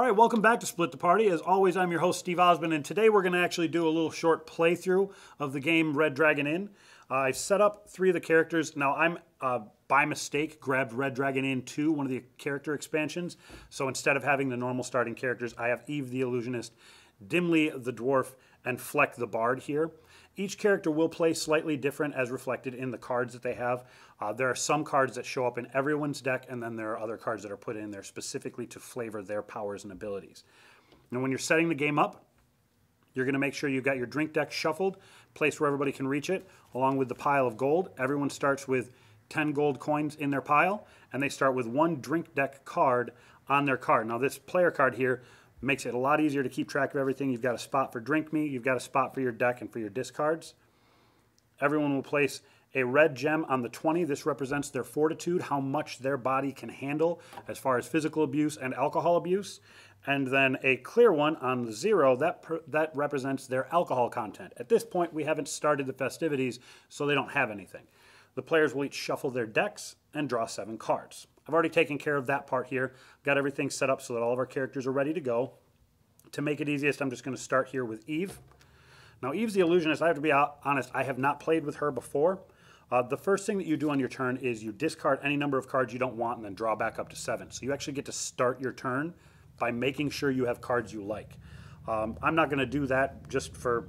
All right, welcome back to Split the Party. As always, I'm your host, Steve Osmond, and today we're going to actually do a little short playthrough of the game Red Dragon Inn. I've set up 3 of the characters. Now, I'm, by mistake, grabbed Red Dragon Inn 2, one of the character expansions. So instead of having the normal starting characters, I have Eve the Illusionist, Dimly the Dwarf, and Fleck the Bard here. Each character will play slightly different as reflected in the cards that they have. There are some cards that show up in everyone's deck, and then there are other cards that are put in there specifically to flavor their powers and abilities. Now, when you're setting the game up, you're going to make sure you've got your drink deck shuffled, placed where everybody can reach it, along with the pile of gold. Everyone starts with 10 gold coins in their pile, and they start with 1 drink deck card on their card. Now, this player card here makes it a lot easier to keep track of everything. You've got a spot for Drink Me, you've got a spot for your deck and for your discards. Everyone will place a red gem on the 20. This represents their fortitude, how much their body can handle as far as physical abuse and alcohol abuse. And then a clear one on the 0, that represents their alcohol content. At this point, we haven't started the festivities, so they don't have anything. The players will each shuffle their decks and draw 7 cards. I've already taken care of that part here. Got everything set up so that all of our characters are ready to go. To make it easiest, I'm just going to start here with Eve. Now, Eve's the Illusionist. I have to be honest, I have not played with her before. The first thing that you do on your turn is you discard any number of cards you don't want and then draw back up to 7. So you actually get to start your turn by making sure you have cards you like. I'm not going to do that just for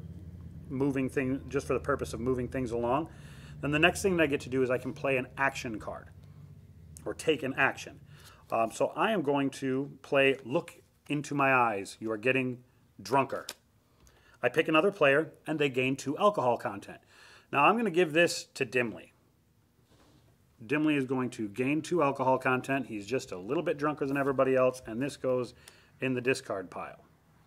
just for the purpose of moving things along. Then the next thing that I get to do is I can play an action card, or take an action. So I am going to play Look Into My Eyes. You are getting drunker. I pick another player, and they gain 2 alcohol content. Now I'm going to give this to Dimly. Dimly is going to gain 2 alcohol content. He's just a little bit drunker than everybody else, and this goes in the discard pile.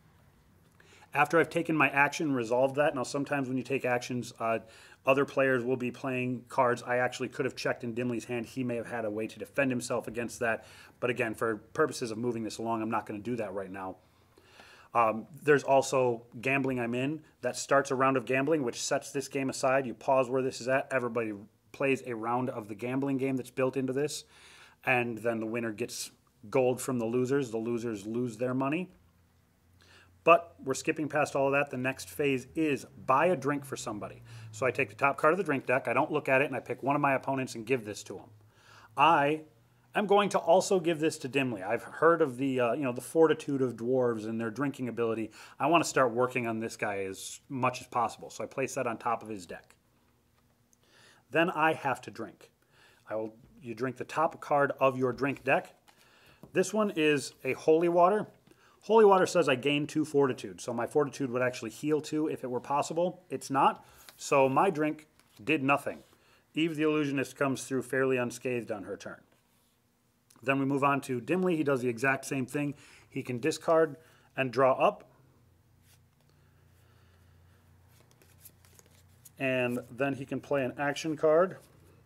After I've taken my action, resolved that. Now sometimes when you take actions, other players will be playing cards I actually could have checked in Dimly's hand. He may have had a way to defend himself against that. But again, for purposes of moving this along, I'm not going to do that right now. There's also Gambling I'm In. That starts a round of gambling, which sets this game aside. You pause where this is at. Everybody plays a round of the gambling game that's built into this. And then the winner gets gold from the losers. The losers lose their money. But we're skipping past all of that. The next phase is buy a drink for somebody. So I take the top card of the drink deck, I don't look at it, and I pick one of my opponents and give this to him. I am going to also give this to Dimly. I've heard of the the fortitude of dwarves and their drinking ability. I want to start working on this guy as much as possible. So I place that on top of his deck. Then I have to drink. You drink the top card of your drink deck. This one is a Holy Water. Holy Water says I gain 2 fortitude, so my fortitude would actually heal 2 if it were possible. It's not, so my drink did nothing. Eve the Illusionist comes through fairly unscathed on her turn. Then we move on to Dimly. He does the exact same thing. He can discard and draw up. And then he can play an action card.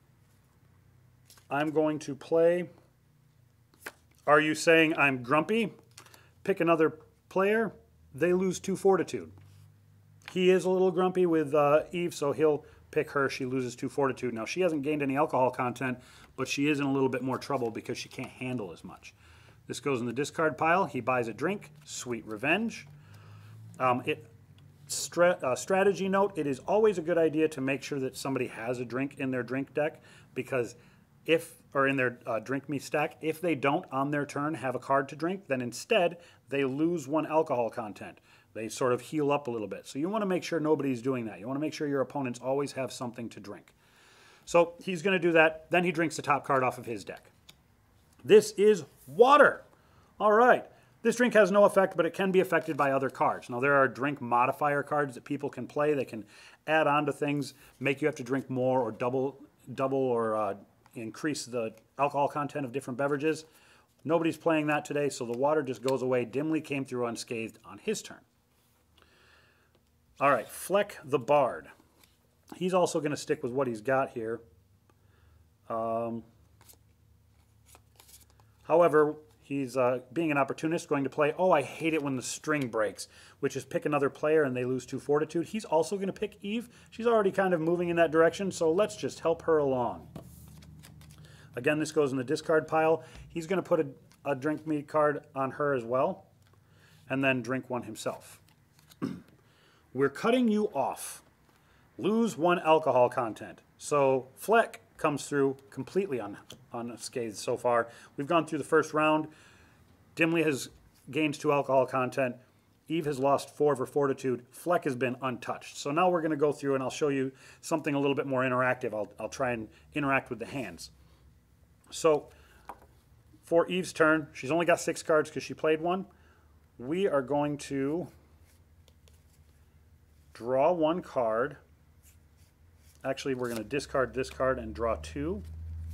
I'm going to play Are You Saying I'm Grumpy? Pick another player, they lose 2 fortitude. He is a little grumpy with Eve, so he'll pick her. She loses 2 fortitude. Now, she hasn't gained any alcohol content, but she is in a little bit more trouble because she can't handle as much. This goes in the discard pile. He buys a drink, Sweet Revenge. Strategy note, it is always a good idea to make sure that somebody has a drink in their drink deck, because in their Drink Me stack, if they don't on their turn have a card to drink, then instead they lose 1 alcohol content. They sort of heal up a little bit. So you want to make sure nobody's doing that. You want to make sure your opponents always have something to drink. So he's going to do that. Then he drinks the top card off of his deck. This is water. All right. This drink has no effect, but it can be affected by other cards. Now, there are drink modifier cards that people can play. They can add on to things, make you have to drink more or double or increase the alcohol content of different beverages. Nobody's playing that today, so the water just goes away. Dimly came through unscathed on his turn. All right, Fleck the Bard. He's also going to stick with what he's got here. However, he's being an opportunist, going to play, oh, I hate it when the string breaks, which is pick another player and they lose 2 fortitude. He's also going to pick Eve. She's already kind of moving in that direction, so let's just help her along. Again, this goes in the discard pile. He's going to put a Drink Me card on her as well. and then drink one himself. We're cutting you off. Lose 1 alcohol content. So Fleck comes through completely unscathed so far. We've gone through the first round. Dimly has gained 2 alcohol content. Eve has lost 4 of her fortitude. Fleck has been untouched. So now we're going to go through and I'll show you something a little bit more interactive. I'll try and interact with the hands. So for Eve's turn, she's only got 6 cards because she played 1. We are going to draw 1 card. Actually, we're going to discard this card and draw 2.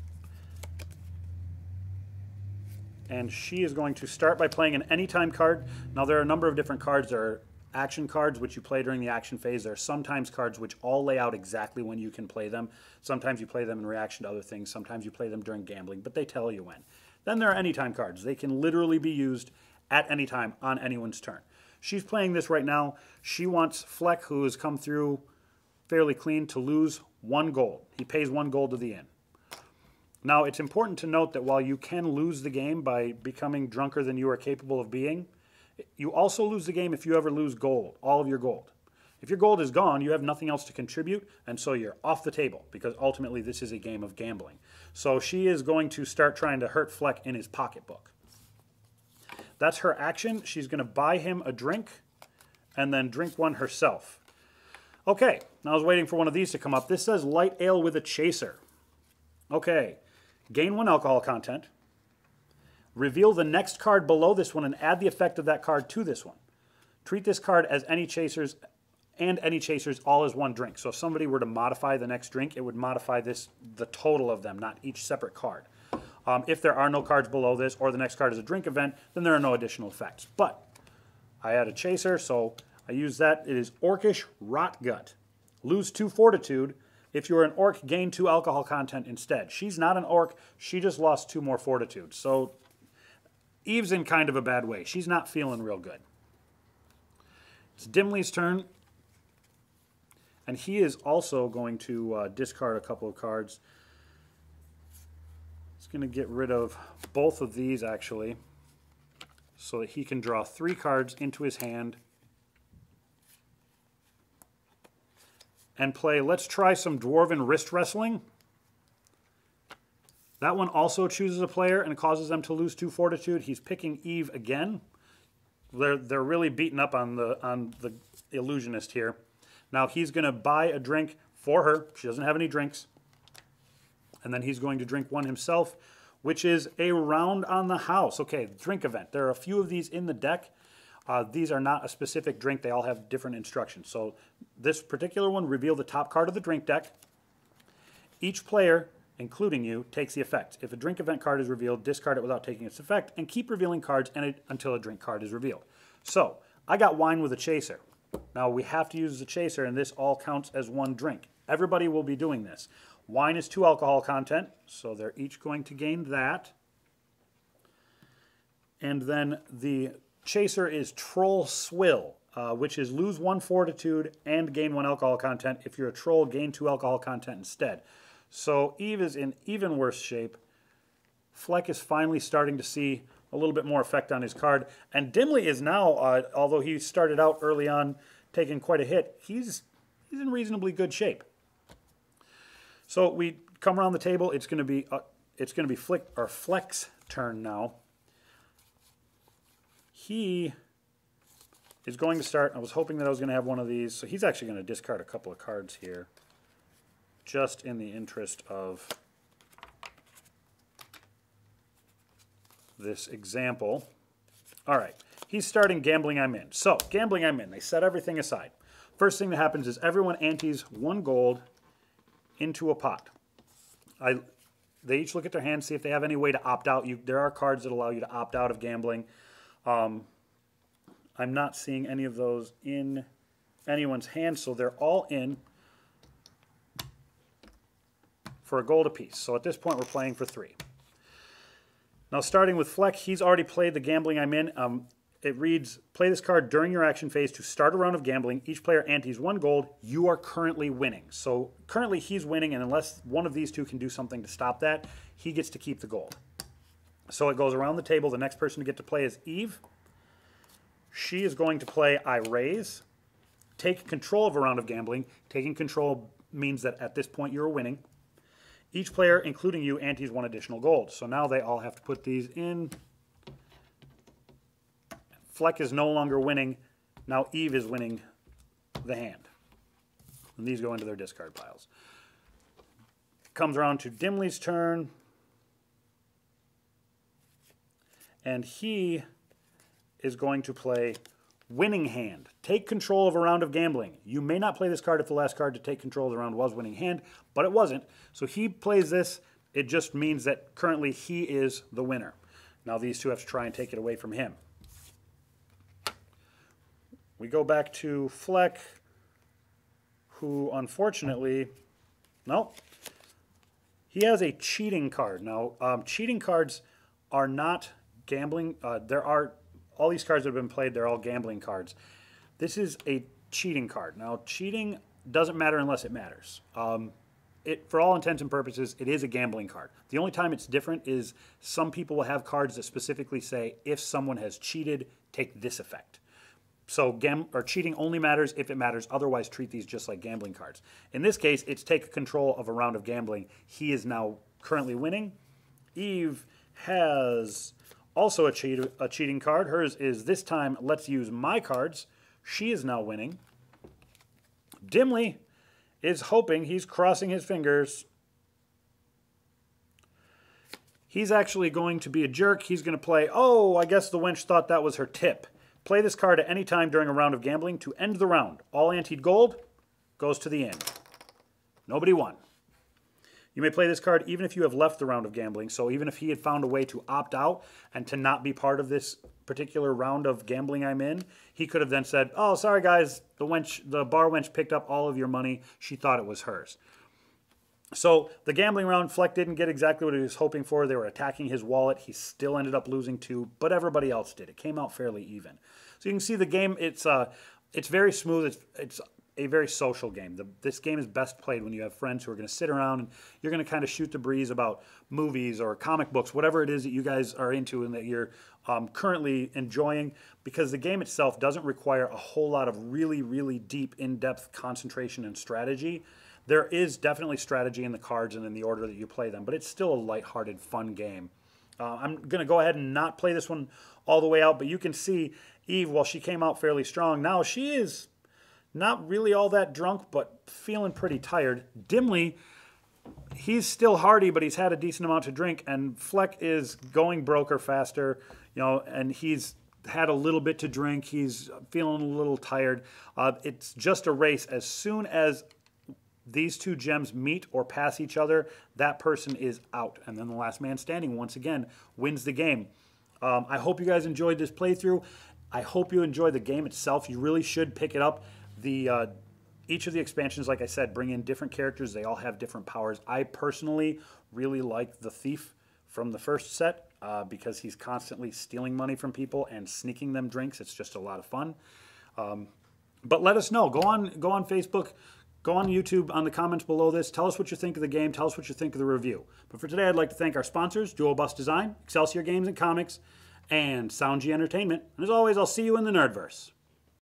And she is going to start by playing an anytime card. Now, there are a number of different cards. There are action cards, which you play during the action phase. There are sometimes cards which all lay out exactly when you can play them. Sometimes you play them in reaction to other things. Sometimes you play them during gambling, but they tell you when. Then there are anytime cards. They can literally be used at any time on anyone's turn. She's playing this right now. She wants Fleck, who has come through fairly clean, to lose 1 gold. He pays 1 gold to the inn. Now, it's important to note that while you can lose the game by becoming drunker than you are capable of being, you also lose the game if you ever lose gold, all of your gold. If your gold is gone, you have nothing else to contribute, and so you're off the table, because ultimately this is a game of gambling. So she is going to start trying to hurt Fleck in his pocketbook. That's her action. She's going to buy him a drink and then drink one herself. Okay, now I was waiting for one of these to come up. This says light ale with a chaser. Okay, gain 1 alcohol content. Reveal the next card below this one and add the effect of that card to this one. Treat this card as any chasers and any chasers all as 1 drink. So if somebody were to modify the next drink, it would modify this, the total of them, not each separate card. If there are no cards below this or the next card is a drink event, then there are no additional effects. But I add a chaser, so I use that. It is Orcish Rotgut. Lose 2 fortitude. If you're an orc, gain 2 alcohol content instead. She's not an orc. She just lost 2 more fortitude. So Eve's in kind of a bad way. She's not feeling real good. It's Dimly's turn. And he is also going to discard a couple of cards. He's going to get rid of both of these, actually, so that he can draw 3 cards into his hand and play Let's Try Some Dwarven Wrist Wrestling. That one also chooses a player and causes them to lose 2 fortitude. He's picking Eve again. They're really beating up on the illusionist here. Now he's going to buy a drink for her. She doesn't have any drinks. And then he's going to drink one himself, which is a round on the house. Okay, drink event. There are a few of these in the deck. These are not a specific drink. They all have different instructions. So this particular one, reveal the top card of the drink deck. Each player, including you, takes the effect. If a drink event card is revealed, discard it without taking its effect, and keep revealing cards until a drink card is revealed. So I got wine with a chaser. Now we have to use the chaser, and this all counts as 1 drink. Everybody will be doing this. Wine is 2 alcohol content, so they're each going to gain that. And then the chaser is Troll Swill, which is lose 1 fortitude and gain 1 alcohol content. If you're a troll, gain 2 alcohol content instead. So Eve is in even worse shape. Fleck is finally starting to see a little bit more effect on his card. And Dimly is now, although he started out early on taking quite a hit, he's in reasonably good shape. So we come around the table. It's going to be Fleck's turn now. He is going to start. I was hoping that I was going to have one of these. So he's actually going to discard a couple of cards here, just in the interest of this example. All right, he's starting Gambling I'm In. So Gambling I'm In. They set everything aside. First thing that happens is everyone antes 1 gold into a pot. They each look at their hands, see if they have any way to opt out. There are cards that allow you to opt out of gambling. I'm not seeing any of those in anyone's hand, so they're all in for a gold apiece. So at this point, we're playing for 3. Now, starting with Fleck, he's already played the Gambling I'm In. It reads, play this card during your action phase to start a round of gambling. Each player antes 1 gold. You are currently winning. So currently he's winning, and unless one of these two can do something to stop that, he gets to keep the gold. So it goes around the table. The next person to get to play is Eve. she is going to play I Raise, take control of a round of gambling. Taking control means that at this point you're winning. Each player, including you, antes 1 additional gold. So now they all have to put these in. Fleck is no longer winning. Now Eve is winning the hand. And these go into their discard piles. Comes around to Dimley's turn. And he is going to play Winning Hand. Take control of a round of gambling. You may not play this card if the last card to take control of the round was Winning Hand, but it wasn't. So he plays this. It just means that currently he is the winner. Now these two have to try and take it away from him. We go back to Fleck, who unfortunately, no, he has a cheating card. Now, cheating cards are not gambling. All these cards that have been played, they're all gambling cards. This is a cheating card. Now, cheating doesn't matter unless it matters. For all intents and purposes, it is a gambling card. The only time it's different is some people will have cards that specifically say, if someone has cheated, take this effect. So cheating only matters if it matters. Otherwise, treat these just like gambling cards. In this case, it's take control of a round of gambling. He is now currently winning. Eve has also a cheating card. Hers is this time, let's use my cards. She is now winning. Dimley is hoping, he's crossing his fingers. He's actually going to be a jerk. He's going to play, oh, I guess the wench thought that was her tip. Play this card at any time during a round of gambling to end the round. All anteed gold goes to the end. Nobody won. You may play this card even if you have left the round of gambling. So even if he had found a way to opt out and to not be part of this particular round of gambling I'm in, he could have then said, oh, sorry guys, the bar wench picked up all of your money. She thought it was hers. So the gambling round, Fleck didn't get exactly what he was hoping for. They were attacking his wallet. He still ended up losing 2, but everybody else did. It came out fairly even. So you can see the game, it's very smooth. It's a very social game. This game is best played when you have friends who are going to sit around and you're going to kind of shoot the breeze about movies or comic books, whatever it is that you guys are into and that you're currently enjoying, because the game itself doesn't require a whole lot of really, really deep, in-depth concentration and strategy. There is definitely strategy in the cards and in the order that you play them, but it's still a lighthearted, fun game. I'm going to go ahead and not play this one all the way out, but you can see Eve, while she came out fairly strong, now she is not really all that drunk, but feeling pretty tired. Dimley, he's still hardy, but he's had a decent amount to drink, and Fleck is going broke or faster, and he's had a little bit to drink. He's feeling a little tired. It's just a race. As soon as these two gems meet or pass each other, that person is out. And then the last man standing, once again, wins the game. I hope you guys enjoyed this playthrough. I hope you enjoy the game itself. You really should pick it up. Each of the expansions, like I said, bring in different characters. They all have different powers. I personally really like the Thief from the first set because he's constantly stealing money from people and sneaking them drinks. It's just a lot of fun. But let us know. Go on Facebook. Go on YouTube on the comments below this. Tell us what you think of the game. Tell us what you think of the review. But for today, I'd like to thank our sponsors, Dual Bus Design, Excelsior Games and Comics, and SoundG Entertainment. And as always, I'll see you in the Nerdverse.